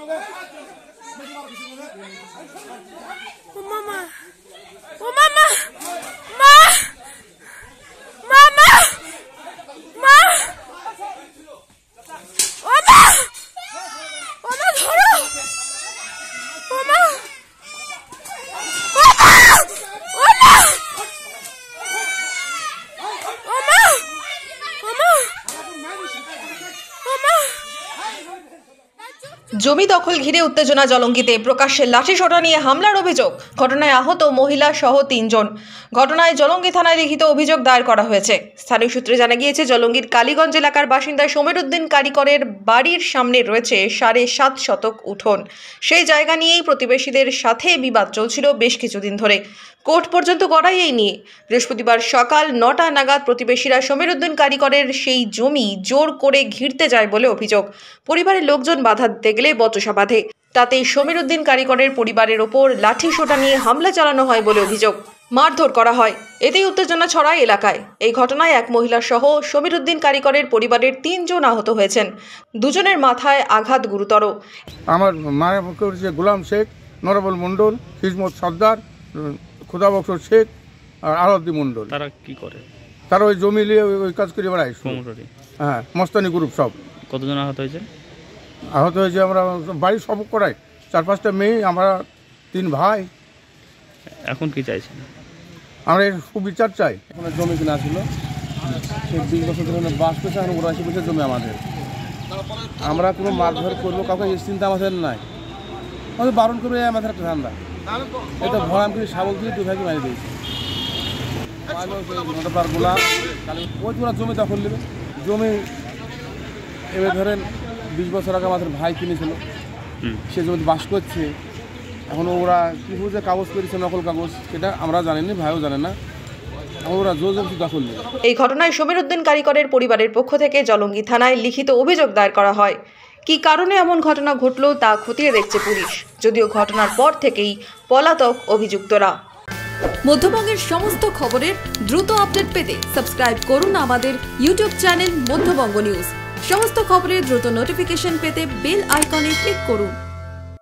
জমি দখল ঘিরে উত্তেজনা জলঙ্গিতে, প্রকাশ্যে লাঠিসোঁটা নিয়ে হামলার অভিযোগ। ঘটনায় আহত মহিলা সহ 3 জন। ঘটনায় জলঙ্গি থানায় লিখিত অভিযোগ দায়ের করা হয়েছে। স্থানীয় সূত্রে জানা গিয়েছে, জলঙ্গির কালীগঞ্জ এলাকার বাসিন্দা সমীর উদ্দিন কারিকরের বাড়ির সামনে রয়েছে 7.5 শতক উঠোন। সেই জায়গা নিয়েই প্রতিবেশীদের সাথে বিবাদ চলছিল বেশ কিছুদিন ধরে। কোর্ট পর্যন্ত গড়াই এই নিয়ে। বৃহস্পতিবার সকাল 9টা নাগাদ প্রতিবেশীরা সমীর উদ্দিন কারিকরের সেই জমি জোর করে ঘিরতে যায় বলে অভিযোগ। পরিবারের লোকজন বাধা দিতে গেলে বচসা বাঁধে। তাতেই সমীর উদ্দিন কারিকরের পরিবারের ওপর লাঠিসোঁটা নিয়ে হামলা চালানো হয় বলে অভিযোগ। মারধর করা হয়। এতেই উত্তেজনা ছড়ায় এলাকায়। এই ঘটনায় এক মহিলা সহ সমীর উদ্দিন কারিকরের পরিবারের 3 জন আহত হয়েছেন। 2 জনের মাথায় আঘাত গুরুতর। আমার মায়ের পক্ষে হচ্ছে গোলাম শেখ, নরবল মণ্ডল, হিজমত সর্দার, খুদাবক্সর শেখ আর আরতি মণ্ডল। তারা কি করে? তারা ওই জমি নিয়ে ওই কাজ করে বেড়ায়। হ্যাঁ, মস্তানি গ্রুপ সব। কতজন আহত হয়েছে? আহত হয়েছে আমরা বাড়ির সব করাই 4-5টা মেয়ে, আমরা 3 ভাই। এখন কি চাইছেন? আমরা এর সুবিচার চাই। এখন জমি কিনা ছিল, সে 20 বছর ধরে বাস করছে, এখন 80 বছর জমি আমাদের। আমরা কোনো মারধর করবো কাউকে এই চিন্তা আমাদের নাই। আমাদের বারণ করবে আমাদের একটা ঠান্ডা। এটা ভরাম করে শাবল দিয়ে 2 ভাইকে মারি দিয়েছে। গোলা ওই তোরা জমি দখল নেবে। জমি এবার ধরেন 20 বছর আগে আমাদের ভাই কিনেছিল, সে জমিতে বাস করছে। এখন ওরা কী বুঝে কাগজ করেছে, নকল কাগজ, সেটা আমরা জানিনি, ভাইও জানে না। ওরা জোর জবরদস্তি দখল নেবে। এই ঘটনায় সমীর উদ্দিন কারিকরের পরিবারের পক্ষ থেকে জলঙ্গি থানায় লিখিত অভিযোগ দায়ের করা হয়। কী কারণে এমন ঘটনা ঘটল তা খতিয়ে দেখছে পুলিশ, যদিও ঘটনার পর থেকেই পলাতক অভিযুক্তরা। মধ্যবঙ্গের সমস্ত খবরের দ্রুত আপডেট পেতে সাবস্ক্রাইব করুন আমাদের ইউটিউব চ্যানেল মধ্যবঙ্গ নিউজ। সমস্ত খবরের দ্রুত নোটিফিকেশন পেতে বেল আইকনে ক্লিক করুন।